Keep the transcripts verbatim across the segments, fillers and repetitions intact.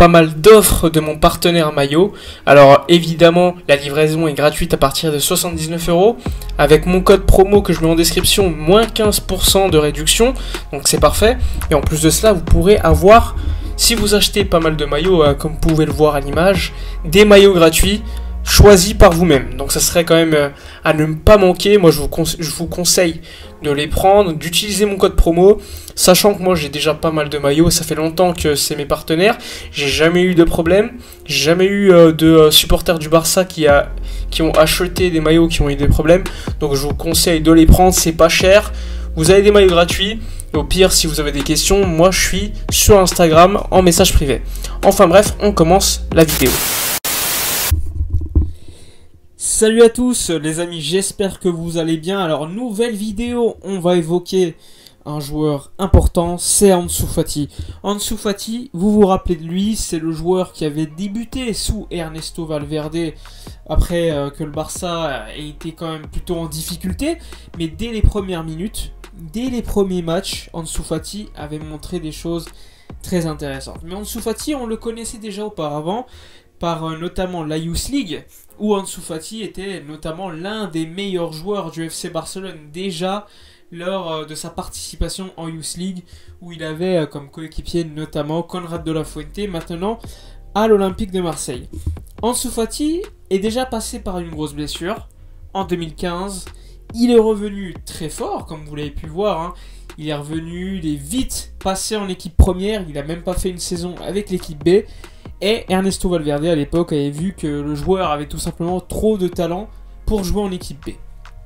pas mal d'offres de mon partenaire Maillot. Alors évidemment, la livraison est gratuite à partir de soixante-dix-neuf euros. Avec mon code promo que je mets en description, moins quinze pour cent de réduction. Donc c'est parfait. Et en plus de cela, vous pourrez avoir, si vous achetez pas mal de maillots, euh, comme vous pouvez le voir à l'image, des maillots gratuits choisis par vous-même. Donc ça serait quand même euh, à ne pas manquer. Moi je vous, conse- je vous conseille de les prendre, d'utiliser mon code promo, sachant que moi j'ai déjà pas mal de maillots, ça fait longtemps que c'est mes partenaires, j'ai jamais eu de problème, j'ai jamais eu euh, de euh, supporters du Barça qui, a, qui ont acheté des maillots qui ont eu des problèmes, donc je vous conseille de les prendre, c'est pas cher, vous avez des maillots gratuits, et au pire si vous avez des questions, moi je suis sur Instagram en message privé. Enfin bref, on commence la vidéo. Salut à tous les amis, j'espère que vous allez bien. Alors nouvelle vidéo, on va évoquer un joueur important, c'est Ansu Fati. Ansu Fati, vous vous rappelez de lui, c'est le joueur qui avait débuté sous Ernesto Valverde après euh, que le Barça ait été quand même plutôt en difficulté. Mais dès les premières minutes, dès les premiers matchs, Ansu Fati avait montré des choses très intéressantes. Mais Ansu Fati, on le connaissait déjà auparavant par euh, notamment la Youth League, où Ansu Fati était notamment l'un des meilleurs joueurs du F C Barcelone déjà lors euh, de sa participation en Youth League, où il avait euh, comme coéquipier notamment Conrad de la Fuente, maintenant à l'Olympique de Marseille. Ansu Fati est déjà passé par une grosse blessure en deux mille quinze. Il est revenu très fort, comme vous l'avez pu voir, hein. Il est revenu, il est vite passé en équipe première, il n'a même pas fait une saison avec l'équipe B. Et Ernesto Valverde à l'époque avait vu que le joueur avait tout simplement trop de talent pour jouer en équipe B.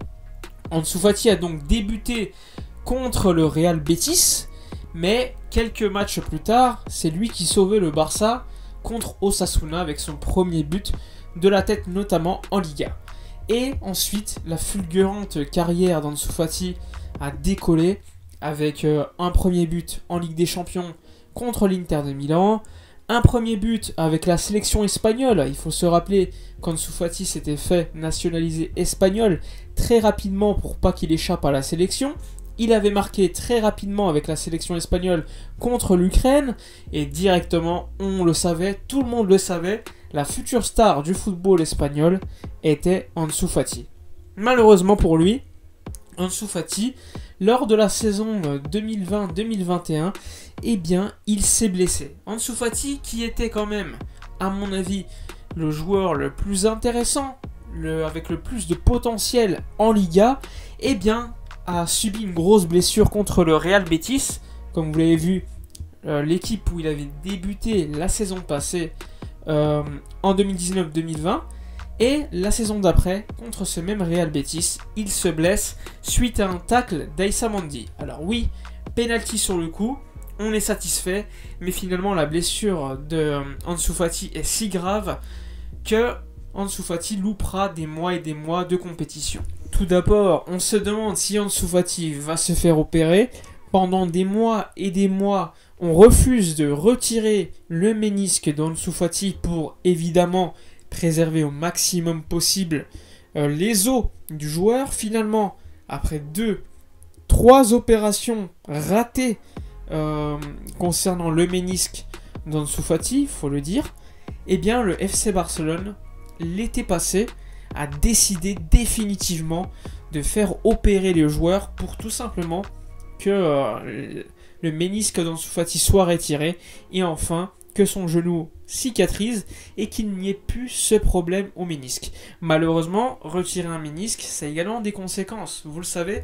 Ansu Fati a donc débuté contre le Real Betis, mais quelques matchs plus tard, c'est lui qui sauvait le Barça contre Osasuna avec son premier but de la tête notamment en Liga. Et ensuite, la fulgurante carrière d'Ansu Fati a décollé avec euh, un premier but en Ligue des Champions contre l'Inter de Milan, un premier but avec la sélection espagnole. Il faut se rappeler qu'Ansu Fati s'était fait nationaliser espagnol très rapidement pour pas qu'il échappe à la sélection. Il avait marqué très rapidement avec la sélection espagnole contre l'Ukraine et directement, on le savait, tout le monde le savait, la future star du football espagnol était Ansu Fati. Malheureusement pour lui, Ansu Fati, lors de la saison deux mille vingt deux mille vingt et un, eh bien, il s'est blessé. Ansu Fati, qui était quand même, à mon avis, le joueur le plus intéressant, le, avec le plus de potentiel en Liga, eh bien, a subi une grosse blessure contre le Real Betis. Comme vous l'avez vu, euh, l'équipe où il avait débuté la saison passée, euh, en deux mille dix-neuf deux mille vingt, et la saison d'après, contre ce même Real Betis, il se blesse suite à un tacle d'Aïssa Mandi. Alors oui, penalty sur le coup, on est satisfait, mais finalement la blessure de Ansu Fati est si grave que Ansu Fati loupera des mois et des mois de compétition. Tout d'abord, on se demande si Ansu Fati va se faire opérer. Pendant des mois et des mois, on refuse de retirer le ménisque d'Ansu Fati pour évidemment préserver au maximum possible euh, les os du joueur. Finalement, après deux, trois opérations ratées euh, concernant le ménisque d'Ansu Fati, il faut le dire, eh bien le F C Barcelone, l'été passé, a décidé définitivement de faire opérer le joueur pour tout simplement que euh, le ménisque d'Ansu Fati soit retiré et enfin que son genou cicatrise et qu'il n'y ait plus ce problème au ménisque. Malheureusement, retirer un ménisque, ça a également des conséquences. Vous le savez,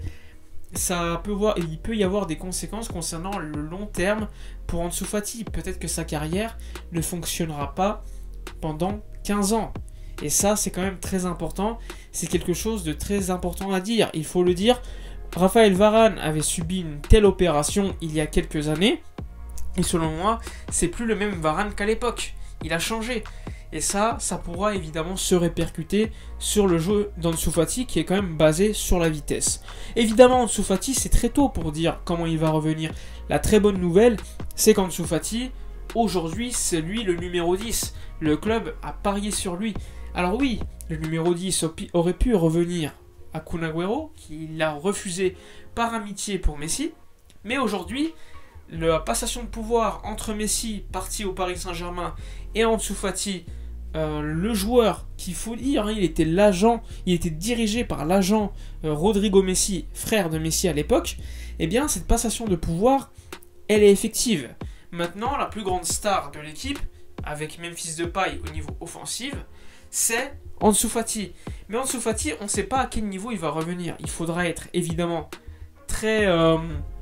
ça peut voir, il peut y avoir des conséquences concernant le long terme pour Ansu Fati. Peut-être que sa carrière ne fonctionnera pas pendant quinze ans. Et ça, c'est quand même très important. C'est quelque chose de très important à dire. Il faut le dire, Raphaël Varane avait subi une telle opération il y a quelques années. Et selon moi, c'est plus le même Varane qu'à l'époque. Il a changé. Et ça, ça pourra évidemment se répercuter sur le jeu d'Ansu Fati qui est quand même basé sur la vitesse. Évidemment, Ansu Fati, c'est très tôt pour dire comment il va revenir. La très bonne nouvelle, c'est qu'Ansu Fati, aujourd'hui, c'est lui le numéro dix. Le club a parié sur lui. Alors oui, le numéro dix aurait pu revenir à Kun Agüero, qui l'a refusé par amitié pour Messi. Mais aujourd'hui, la passation de pouvoir entre Messi, parti au Paris Saint-Germain, et Ansu Fati, euh, le joueur qu'il faut dire, hein, il était l'agent, il était dirigé par l'agent euh, Rodrigo Messi, frère de Messi à l'époque, eh bien cette passation de pouvoir, elle est effective. Maintenant, la plus grande star de l'équipe, avec Memphis Depay au niveau offensif, c'est Ansu Fati. Mais Ansu Fati, on ne sait pas à quel niveau il va revenir. Il faudra être évidemment très euh,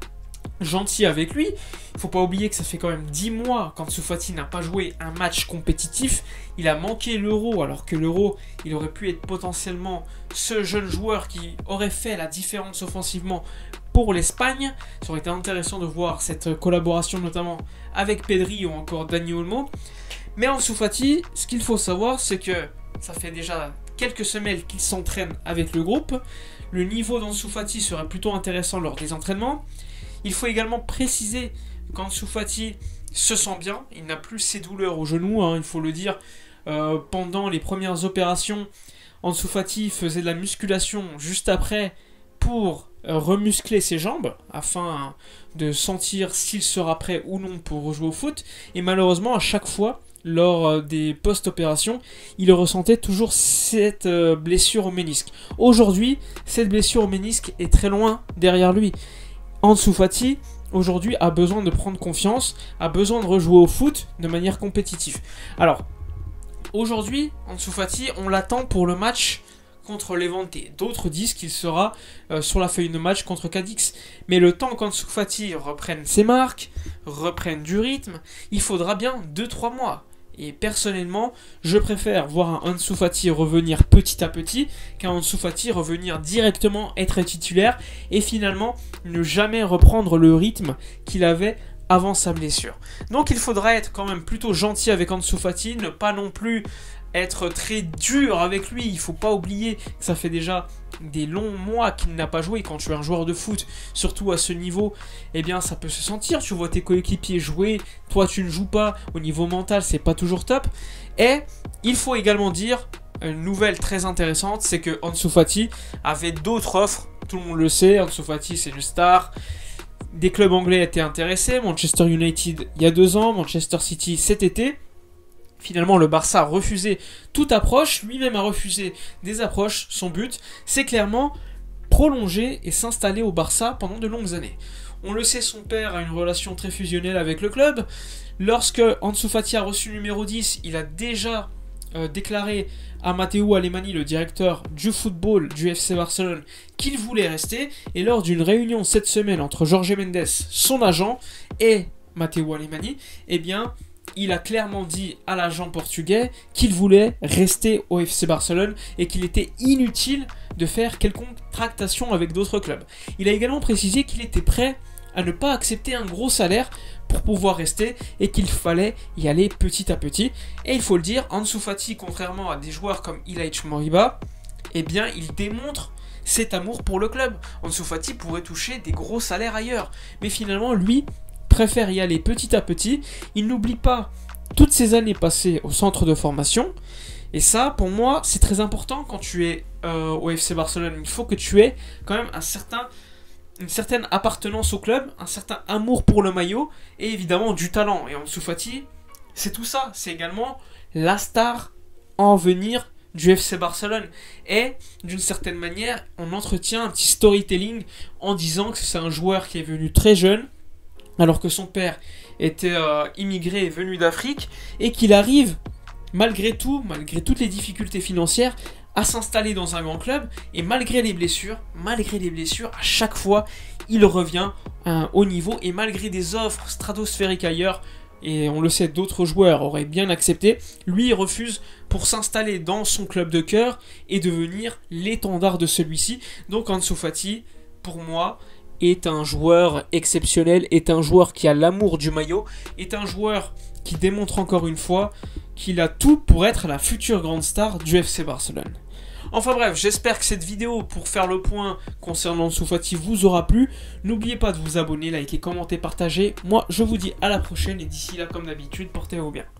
gentil avec lui. Il ne faut pas oublier que ça fait quand même dix mois qu'Ansu Fati n'a pas joué un match compétitif. Il a manqué l'Euro, alors que l'Euro, il aurait pu être potentiellement ce jeune joueur qui aurait fait la différence offensivement pour l'Espagne. Ça aurait été intéressant de voir cette collaboration notamment avec Pedri ou encore Dani Olmo. Mais Ansu Fati, ce qu'il faut savoir, c'est que ça fait déjà quelques semaines qu'il s'entraîne avec le groupe. Le niveau d'Ansu Fati serait plutôt intéressant lors des entraînements. Il faut également préciser qu'Ansu Fati se sent bien. Il n'a plus ses douleurs au genou, hein, il faut le dire. Euh, pendant les premières opérations, Ansu Fati faisait de la musculation juste après pour euh, remuscler ses jambes afin de sentir s'il sera prêt ou non pour rejouer au foot. Et malheureusement, à chaque fois, lors des post-opérations, il ressentait toujours cette euh, blessure au ménisque. Aujourd'hui, cette blessure au ménisque est très loin derrière lui. Ansu Fati, aujourd'hui, a besoin de prendre confiance, a besoin de rejouer au foot de manière compétitive. Alors, aujourd'hui, Ansu Fati, on l'attend pour le match contre Levante. D'autres disent qu'il sera euh, sur la feuille de match contre Cadix. Mais le temps qu'Ansu Fati reprenne ses marques, reprenne du rythme, il faudra bien deux trois mois. Et personnellement, je préfère voir un Ansu Fati revenir petit à petit qu'un Ansu Fati revenir directement être titulaire et finalement ne jamais reprendre le rythme qu'il avait avant sa blessure. Donc il faudra être quand même plutôt gentil avec Ansu Fati, ne pas non plus être très dur avec lui. Il ne faut pas oublier que ça fait déjà des longs mois qu'il n'a pas joué. Quand tu es un joueur de foot, surtout à ce niveau, eh bien ça peut se sentir. Tu vois tes coéquipiers jouer, toi tu ne joues pas. Au niveau mental, c'est pas toujours top. Et il faut également dire une nouvelle très intéressante, c'est que Ansu Fati avait d'autres offres. Tout le monde le sait, Ansu Fati c'est une star. Des clubs anglais étaient intéressés. Manchester United il y a deux ans, Manchester City cet été. Finalement, le Barça a refusé toute approche, lui-même a refusé des approches. Son but, c'est clairement prolonger et s'installer au Barça pendant de longues années. On le sait, son père a une relation très fusionnelle avec le club. Lorsque Ansu Fati a reçu le numéro dix, il a déjà euh, déclaré à Matteo Alemany, le directeur du football du F C Barcelone, qu'il voulait rester. Et lors d'une réunion cette semaine entre Jorge Mendes, son agent, et Matteo Alemany, eh bien... il a clairement dit à l'agent portugais qu'il voulait rester au F C Barcelone et qu'il était inutile de faire quelconque tractation avec d'autres clubs. Il a également précisé qu'il était prêt à ne pas accepter un gros salaire pour pouvoir rester et qu'il fallait y aller petit à petit. Et il faut le dire, Ansu Fati, contrairement à des joueurs comme Ilaix Moriba, eh bien il démontre cet amour pour le club. Ansu Fati pourrait toucher des gros salaires ailleurs, mais finalement lui préfère y aller petit à petit. Il n'oublie pas toutes ces années passées au centre de formation. Et ça, pour moi, c'est très important quand tu es euh, au F C Barcelone. Il faut que tu aies quand même un certain, une certaine appartenance au club, un certain amour pour le maillot et évidemment du talent. Et Ansu Fati, c'est tout ça. C'est également la star en venir du F C Barcelone. Et d'une certaine manière, on entretient un petit storytelling en disant que c'est un joueur qui est venu très jeune, alors que son père était euh, immigré et venu d'Afrique, et qu'il arrive, malgré tout, malgré toutes les difficultés financières, à s'installer dans un grand club, et malgré les blessures, malgré les blessures, à chaque fois, il revient à un haut niveau, et malgré des offres stratosphériques ailleurs, et on le sait, d'autres joueurs auraient bien accepté, lui il refuse pour s'installer dans son club de cœur, et devenir l'étendard de celui-ci. Donc Ansu Fati, pour moi, est un joueur exceptionnel, est un joueur qui a l'amour du maillot, est un joueur qui démontre encore une fois qu'il a tout pour être la future grande star du F C Barcelone. Enfin bref, j'espère que cette vidéo pour faire le point concernant Ansu Fati vous aura plu. N'oubliez pas de vous abonner, liker, commenter, partager. Moi, je vous dis à la prochaine et d'ici là, comme d'habitude, portez-vous bien.